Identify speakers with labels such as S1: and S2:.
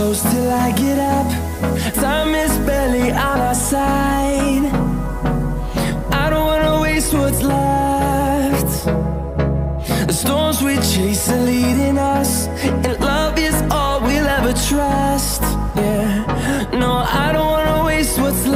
S1: close till I get up. Time is barely on our side. I don't wanna waste what's left. The storms we chase are leading us, and love is all we'll ever trust. Yeah, no, I don't wanna waste what's left.